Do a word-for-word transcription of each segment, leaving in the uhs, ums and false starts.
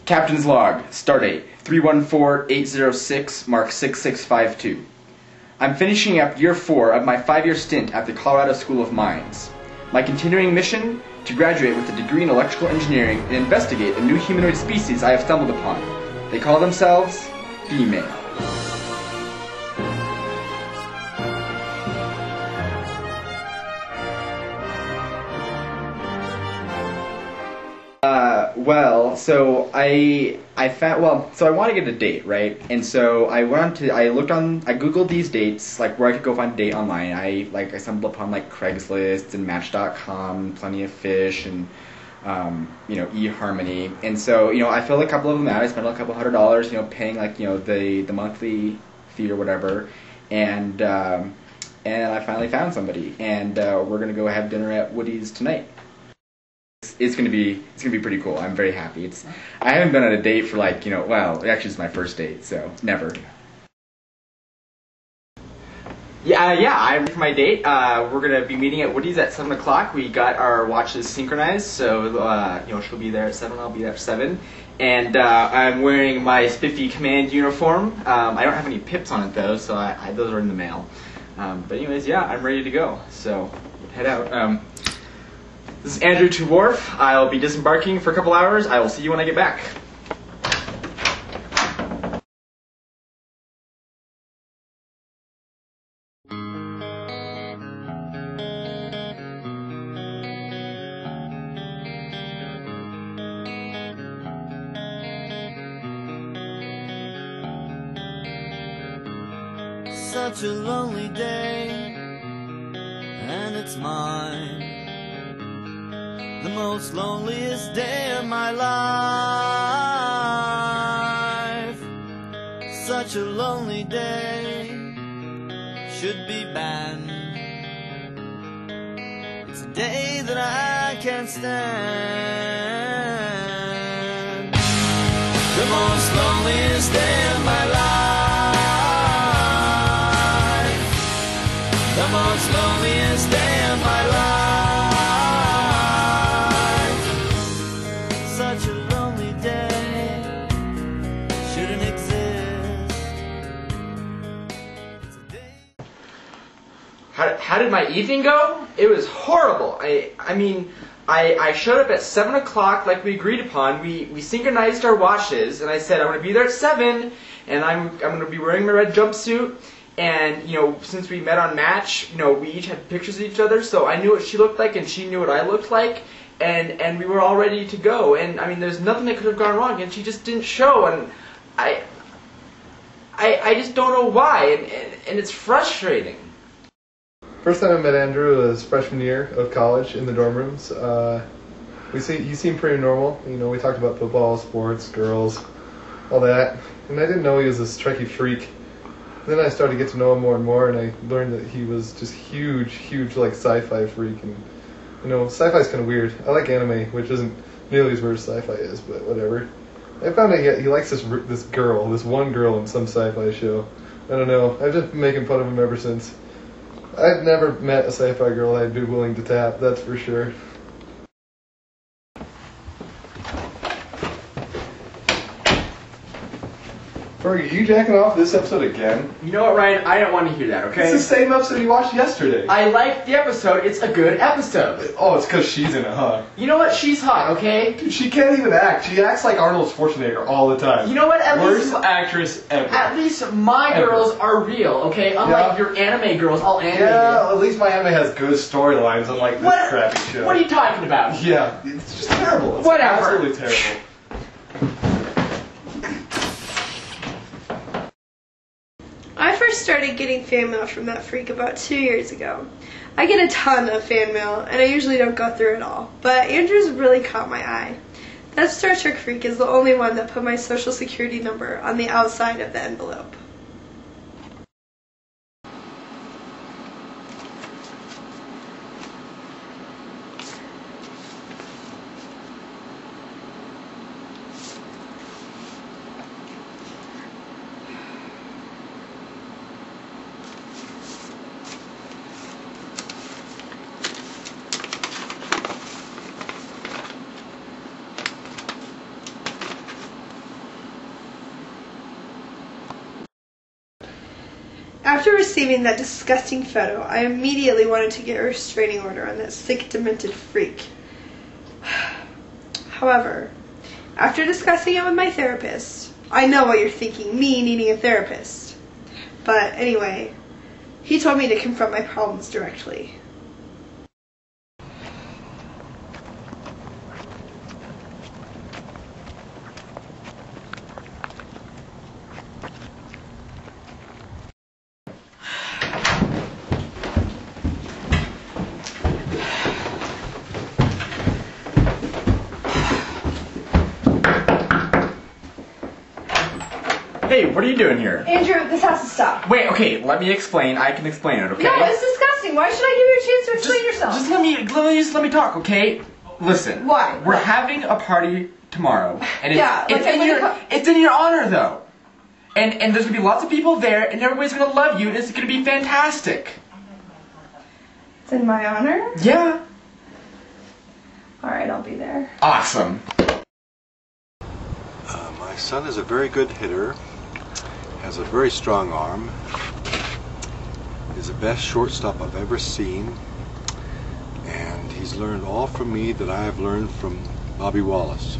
Captain's log, stardate three one four eight zero six, mark six six five two. I'm finishing up year four of my five-year stint at the Colorado School of Mines. My continuing mission? To graduate with a degree in electrical engineering and investigate a new humanoid species I have stumbled upon. They call themselves female. Uh, well, so I I found well, so I want to get a date, right? And so I went on to I looked on I googled these dates, like where I could go find a date online. I like I stumbled upon like Craigslist and Match dot com, Plenty of Fish, and um, you know eHarmony. And so you know I filled a couple of them out. I spent a couple hundred dollars, you know, paying like you know the the monthly fee or whatever, and um, and I finally found somebody, and uh, we're gonna go have dinner at Woody's tonight. It's gonna be it's gonna be pretty cool. I'm very happy. It's I haven't been on a date for like you know well actually it's my first date, so never. Yeah, yeah. I'm for my date. Uh, we're gonna be meeting at Woody's at seven o'clock. We got our watches synchronized, so uh, you know she'll be there at seven. I'll be there at seven, and uh, I'm wearing my Spiffy Command uniform. Um, I don't have any pips on it though, so I, I, those are in the mail. Um, but anyways, yeah, I'm ready to go. So head out. Um, This is Andrew to Wharf. I'll be disembarking for a couple hours. I will see you when I get back. Such a lonely day, and it's mine. The most loneliest day of my life. Such a lonely day should be banned. It's a day that I can't stand. The most loneliest day of my life. The most loneliest day of my life. Such a lonely day shouldn't exist. It's a day. How, how did my evening go? It was horrible. I I mean, I, I showed up at seven o'clock like we agreed upon. We we synchronized our watches, and I said I'm going to be there at seven, and I'm I'm going to be wearing my red jumpsuit. And you know, since we met on Match, you know, we each had pictures of each other, so I knew what she looked like, and she knew what I looked like. And and we were all ready to go, and I mean, there's nothing that could have gone wrong, and she just didn't show, and I I, I just don't know why, and, and, and it's frustrating. First time I met Andrew was freshman year of college in the dorm rooms. Uh, we see he seemed pretty normal, you know. We talked about football, sports, girls, all that, and I didn't know he was this Trekkie freak. Then I started to get to know him more and more, and I learned that he was just huge, huge like sci-fi freak, and. You know, sci-fi's kind of weird. I like anime, which isn't nearly as weird as sci-fi is, but whatever. I found out he, he likes this this girl, this one girl in some sci-fi show. I don't know. I've just been making fun of him ever since. I've never met a sci-fi girl I'd be willing to tap, that's for sure. Fergie, are you jacking off this episode again? You know what, Ryan? I don't want to hear that, okay? It's the same episode you watched yesterday. I like the episode. It's a good episode. Oh, it's because she's in it, huh? You know what? She's hot, okay? Dude, she can't even act. She acts like Arnold Schwarzenegger all the time. You know what? At Worst least actress ever. At least my Ever. girls are real, okay? Unlike Yeah. your anime girls, all animated. Yeah, at least my anime has good storylines, unlike this What? crappy show. What are you talking about? Yeah, it's just terrible. It's Whatever. absolutely terrible. I first started getting fan mail from that freak about two years ago. I get a ton of fan mail, and I usually don't go through it all, but Andrew's really caught my eye. That Star Trek freak is the only one that put my social security number on the outside of the envelope. After receiving that disgusting photo, I immediately wanted to get a restraining order on that sick, demented freak. However, after discussing it with my therapist, I know what you're thinking, me needing a therapist. But anyway, he told me to confront my problems directly. Hey, what are you doing here? Andrew, this has to stop. Wait, okay, let me explain. I can explain it, okay? No, it's disgusting. Why should I give you a chance to explain just, yourself? Just let me, let me, just let me talk, okay? Listen. Why? We're having a party tomorrow, and it's, Yeah, it's, like in I'm your, gonna co- it's in your honor, though. And and there's gonna be lots of people there, and everybody's gonna love you, and it's gonna be fantastic. It's in my honor? Yeah. Alright, I'll be there. Awesome. Uh, my son is a very good hitter, has a very strong arm, is the best shortstop I've ever seen, and he's learned all from me that I have learned from Bobby Wallace.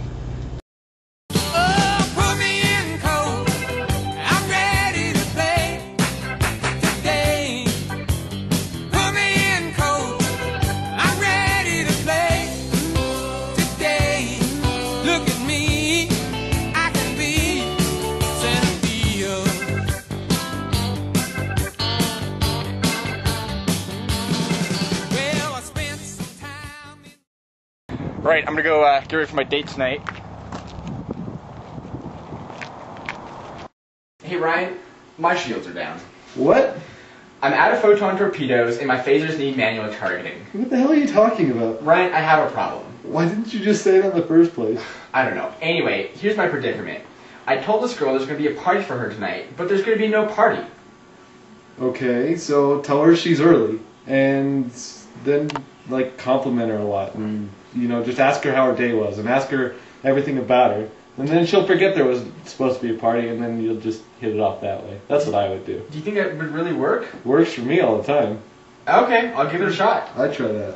Oh, put me in cold. I'm ready to play today. Put me in cold. I'm ready to play today. Look at me. I can be center field. Well, I spent some time in Right, I'm gonna go uh, get ready for my date tonight. Hey Ryan, my shields are down. What? I'm out of photon torpedoes, and my phasers need manual targeting. What the hell are you talking about? Ryan, I have a problem. Why didn't you just say it in the first place? I don't know. Anyway, here's my predicament. I told this girl there's gonna be a party for her tonight, but there's gonna be no party. Okay, so tell her she's early, and then like compliment her a lot, and you know just ask her how her day was, and ask her everything about her, and then she'll forget there was supposed to be a party, and then you'll just hit it off that way. That's what I would do. Do you think that would really work? Works for me all the time. Okay, I'll give it a shot. I'd try that.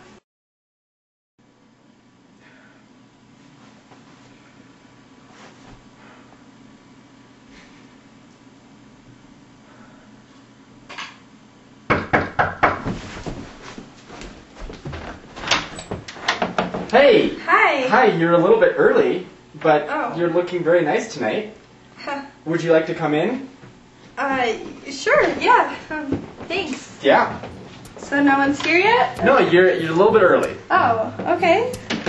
Hey! Hi! Hi, you're a little bit early, but Oh. you're looking very nice tonight. Would you like to come in? Uh, sure, yeah. Um, thanks. Yeah. So no one's here yet? No, you're you're a little bit early. Oh, okay.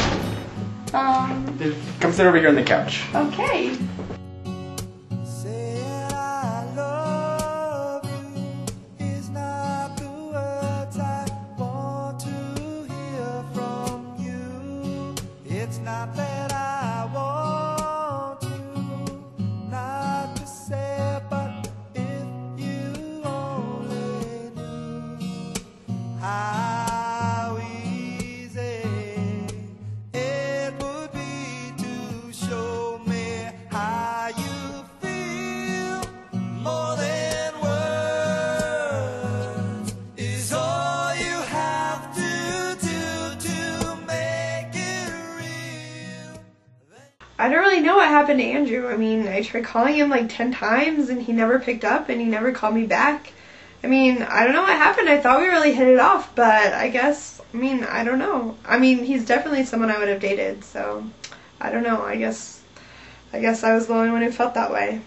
Um, Come sit over here on the couch. okay. Saying I love you is not the words I want to hear from you. It's not that I want you not to say, but if you only knew how easy it would be to show me how you feel. More than words is all you have to do to make it real. I don't really know what happened to Andrew. I mean, I tried calling him like ten times and he never picked up and he never called me back. I mean, I don't know what happened. I thought we really hit it off, but I guess, I mean, I don't know. I mean, he's definitely someone I would have dated, so I don't know. I guess, I guess I was the only one who felt that way.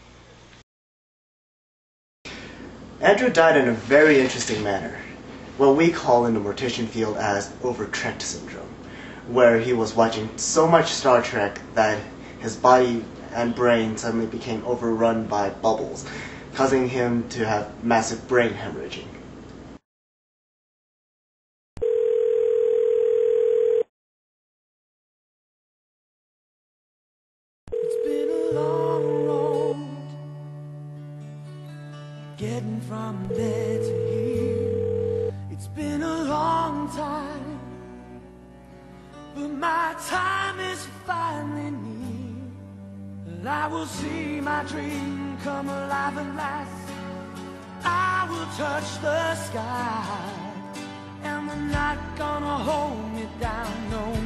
Andrew died in a very interesting manner, what we call in the mortician field as overtrek syndrome, where he was watching so much Star Trek that his body and brain suddenly became overrun by bubbles, causing him to have massive brain hemorrhaging. It's been a long road getting from there to here. It's been a long time, but my time is finally near. And I will see my dream come alive at last. I will touch the sky, and they're not gonna hold me down no